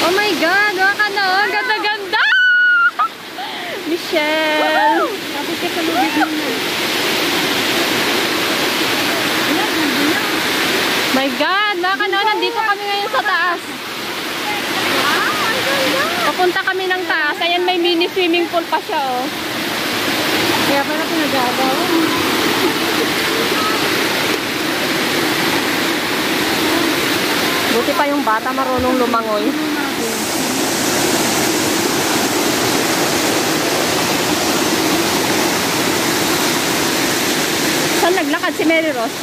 Oh my God, mga kano, ganda-ganda! Michelle! Tapos ka sa lubid mo na. My God, mga kano, nandito kami ngayon sa taas. Papunta kami ng taas. Ayan, may mini swimming pool pa siya, oh. Kaya pala pinagagawa. Buti pa yung bata marunong lumangoy. Saan naglakad si Mary Rose?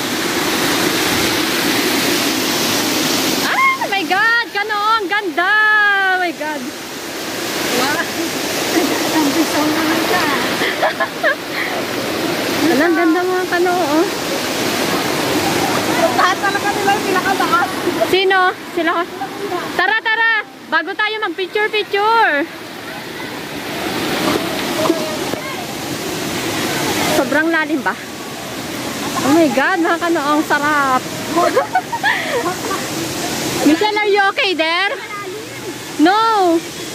Ah, my God! Kano, ang ganda! Oh my God! Wow! Ang bisaw naman ka. Ang ganda mga kano, oh. Lahat talaga nila yung pinakataas. Sino? Sila? Tara, tara! Bago tayo mag-picture-picture! Sobrang lalim ba? Oh my God, mga kano, ang sarap! Michelle, are you okay there? No!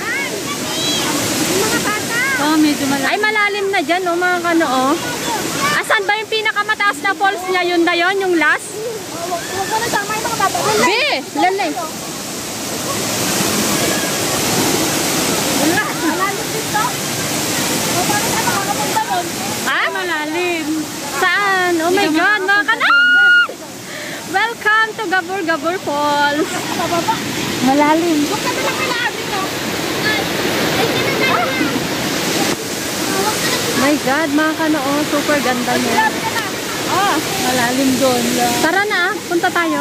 Mga bata. Oh, medyo malalim. Ay, malalim na dyan, oh, mga kano, oh. Asan ba yung pinakamataas na falls niya? Yun na yun, yung last? Huwag mo na tama yung mga bata. Be! Lalay! Malalim dito. O, paano tayo makakapunta nun? Ah? Malalim. Saan? Oh my God, mga kano! Welcome to Gabur Gabur Falls! Pababa. Malalim. Huwag ka na lang kailangan no? My God, mga kano, oh, super ganda niya. Oh, Malalim doon. tara na, punta tayo.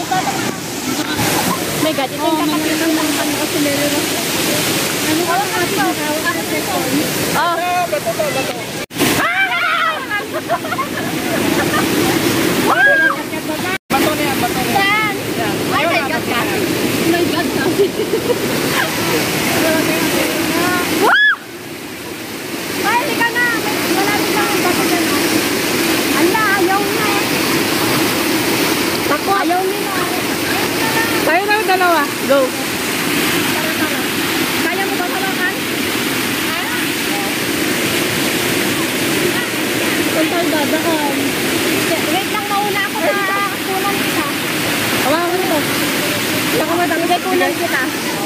My God, ito yung kakapitang ng kano ko si Mary Rose. Ano ka lang natin? Oh. Bato na yan, bato na yan. Saan? Oh my God, Kathy. Oh my God, Kathy. Woo! Ay, hindi ka na. Malalim lang ang bato na. Ala, ayaw na. Takot. Ayaw nila. Tayo na yung dalawa. Go. Kaya mo ba hawakan? Saan tayo dadaan? Wait lang, mauna ako sa kunan kita. Hawakan ko nito. Baka madami kunan kita.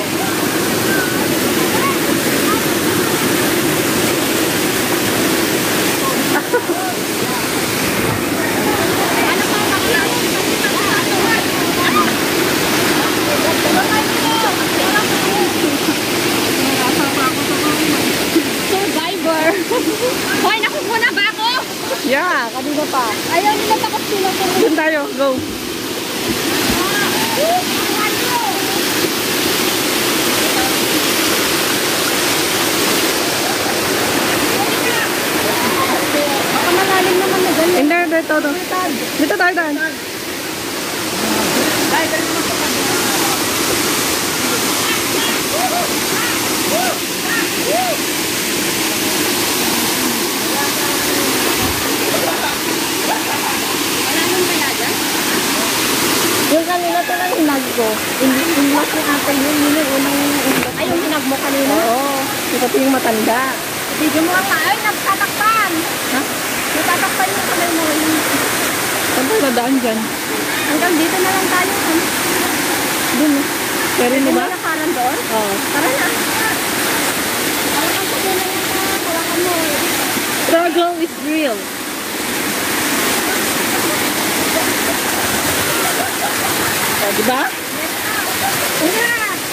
Ano pa baklas? Survivor. Hoy, nakukuna ba ako? Yeah, kanina pa. Ayaw nila takot sila ko. Doon tayo. Go. Baka malalim naman na ganyan. Hindi, dito. Dito tayo daan. Yung kanina ito lang hinag ko. Inwas yung ate yun. Yun yung unang inwas. Ay, yung hinag mo kanina? Oo. Ito yung matanda. Video mo nga. Ay, nagtatakpan. Ha? Nagtatakpan yung kamay mo. Saan tayo nadaan dyan? Hanggang dito na lang tayo. Doon. Pero Hindi ba? mo nakaran doon? Oo. Tara na. Parang ang sabi na yung hawakan mo. Struggle is real. O, diba? Una!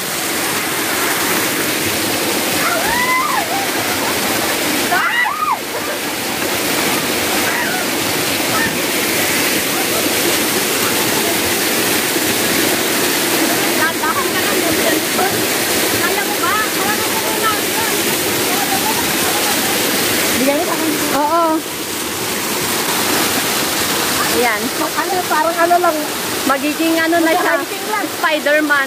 Ladakan ka lang yung cellphone. Kaya mo ba? Parang ako una. Bigyan mo sa akin. Oo. Ayan. Ano, parang ano lang. Magiging ano na siya. Hiking lang. Spider-Man.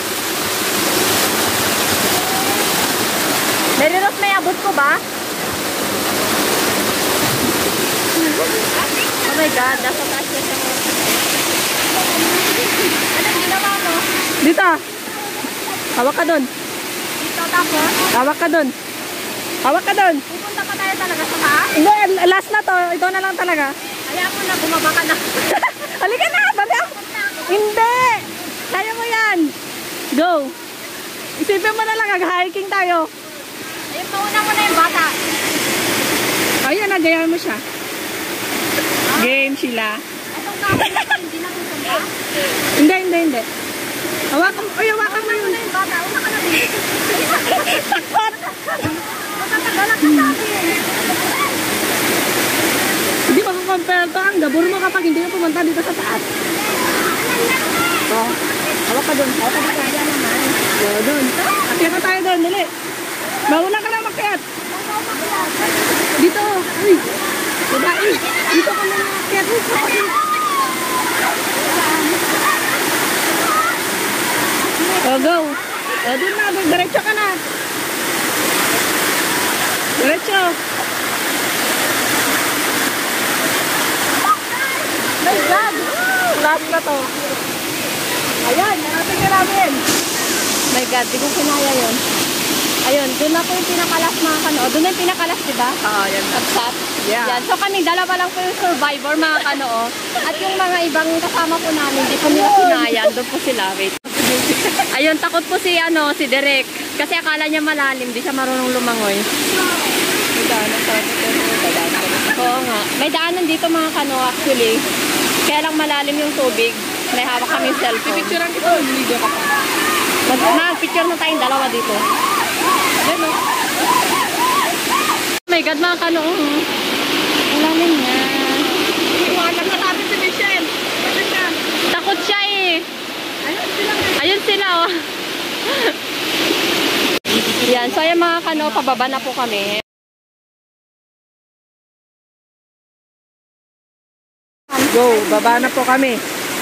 Mary Rose, may abot ko ba? Oh my God, nasa taas na siya. Anong ginawa mo? Dito. Hawak ka dun. Dito tapos, Hawak ka dun. Hawak ka dun. pupunta pa tayo talaga sa taas. Hindi, last na to. Ito na lang talaga. Kaya mo na, bumaba ka na. Halika na, baba. Hindi. Kaya mo yan. Go. Isipin mo na lang, mag-hiking tayo. Ayun, mauna mo na yung bata. Ayun, nagayahan mo siya. Game sila. Itong kapit natin, hindi na pupunta. Hindi. Hawakan mo. Ay, hawakan mo yun. Una yung bata, una ka na din. Matatagalan ka sa akin. Hindi makakompare to ang gabor mo kapag hindi ka pumunta dito sa taas. Oh, hawak ka dun. Hawak ka dun. Kaya naman. Go dun. Akyat na tayo dun. Dali. Mauna ka lang makyat. Dito. Uy. Babae. Dito ka na makyat. Oh, go. Oh, dun na. Diretso ka na. Diretso. My God! Last na to. Ayan, narating ka namin. My God, di ko kinaya yun. Ayun, doon na po yung pinakalas mga kano. Doon na yung pinakalas, di ba? Oo, yan na. Kapsat. Yeah. Yan. So kami, dalawa lang po yung survivor mga kano. At yung mga ibang kasama po namin, di po nila kinayan. Doon po sila. Wait. Ayun, takot po si Derek. Kasi akala niya malalim, di siya marunong lumangoy. May daanan tayo. Oo nga. May daanan dito mga kano actually. Kaya lang malalim yung tubig. May hawak kami yung cellphone. Picturean kita. Video ka pa. Mag-picture na tayong dalawa dito. Yan o. Oh my God, mga kano. Ang lalim niya. Iwanan ka natin si Michelle. Kasi siya. Takot siya eh. Ayun sila oh. Yan. So ayan mga kano, pababa na po kami. Go, baba na po kami.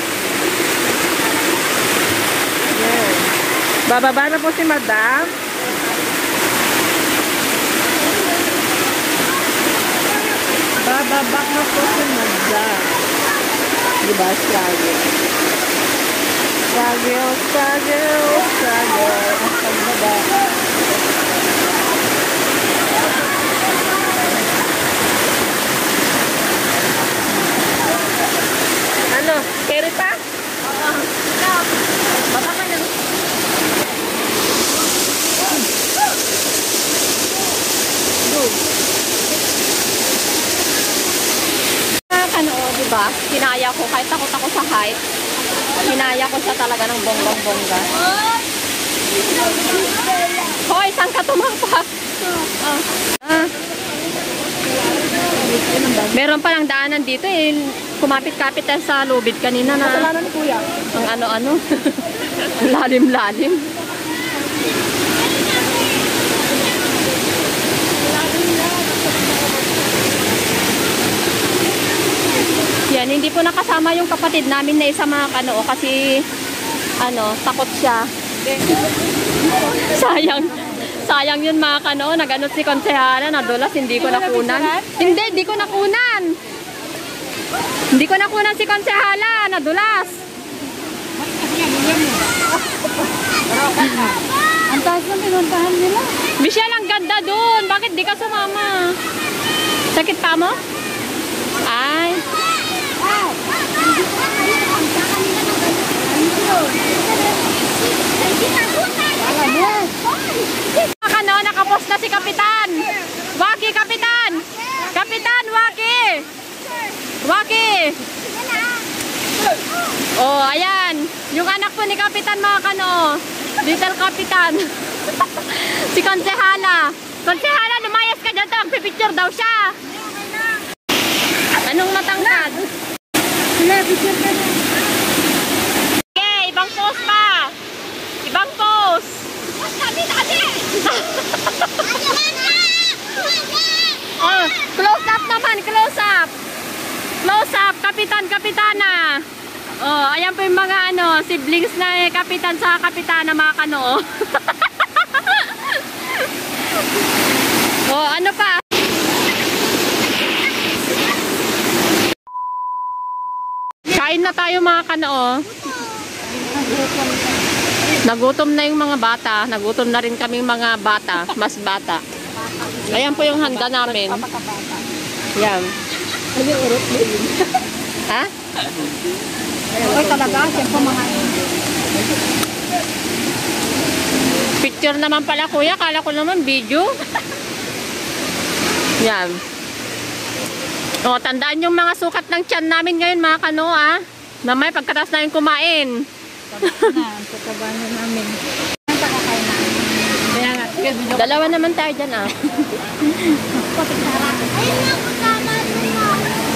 Yan. Bababa na po si Madam. Bababa na po si Madam. Diba? Struggle. Struggle. Ang pagbaba. Ano? Carry pa? Baba ka na. Ano, diba? Kinaya ko, kahit takot ako sa height, kinaya ko siya talaga ng bonggong-bongga. Hoy, saan ka tumapak? Meron palang daanan dito eh. Kumapit-kapit tayo sa lubid kanina na. Kasalanan ni Kuya. Ang ano-ano. Ang lalim-lalim. Yan, hindi po nakasama yung kapatid namin na isa mga kano kasi takot siya. Sayang yun mga kano, naganot si Konsehala, nadulas, hindi ko nakunan. Hindi ko nakunan. Hindi ko nakunan si Konsehala, nadulas. Ang taas ng pinuntahan nila. Michelle, ang ganda dun. Bakit di ka sumama? Sakit pa mo? Ay. Ano, nakapost na si Kapitan. Waki, Kapitan. Kapitan, Waki. Waki. Oh, ayan. Yung anak po ni Kapitan mga kano. Little Kapitan. Si Konsehala. Konsehala, lumayas ka dyan. Pipicture daw siya. Anong matangkad? Sila, picture ka na. Okay, ibang pose pa. Ibang pose. Oh, close up naman, close up. Close up, Kapitan, Kapitana. Oh, ayan po yung mga siblings na Kapitan sa Kapitana mga kano. Oh, ano pa? Kain na tayo mga kano. Nagutom na yung mga bata. Nagutom na rin kaming mga bata. Mas bata. Ayan po yung handa namin. Yan. Ano yung urot mo yun? Ha? Okay talaga, siyempre mga Picture naman pala kuya. Kala ko naman video. Yan. O, tandaan yung mga sukat ng tiyan namin ngayon mga kanoa. Na may pagkatas namin kumain. Pagkabahan namin. Ang pakakain namin. Kaya nga, sige, video. Dalawa naman tayo dyan ah. Ayun na, kasama nila.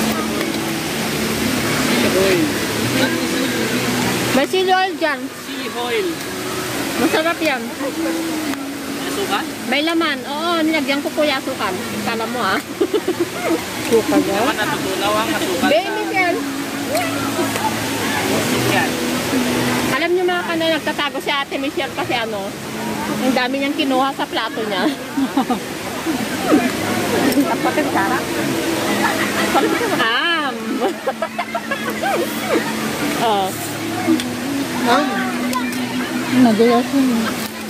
May chili oil dyan. Sea oil. Masarap yan. Suka? May laman. Oo, nilagyan ko kuya sukan. Kala mo ah. Suka niya. Naman natutulaw ang asukal Baby Michelle. yan. Alam niyo mga kanay, nagtatago si Ate Michelle kasi ano, ang dami niyang kinuha sa plato niya. Kapatid Sara. Oh. Nagulas yun.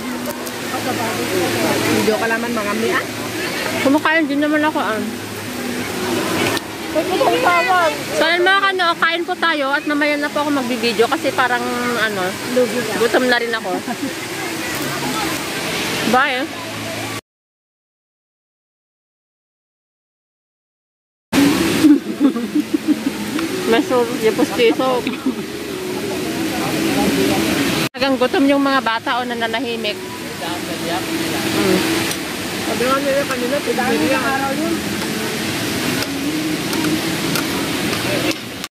Video ka naman mga miya. Kumakain din naman ako ah. So yun mga kano, kain po tayo at mamaya na po ako magbibideo kasi parang ano, gutom na rin ako. Bye. May pustiso. Talagang gutom yung mga bata o nananahimik. Sabi nga nila kanina, pwede yung araw yun.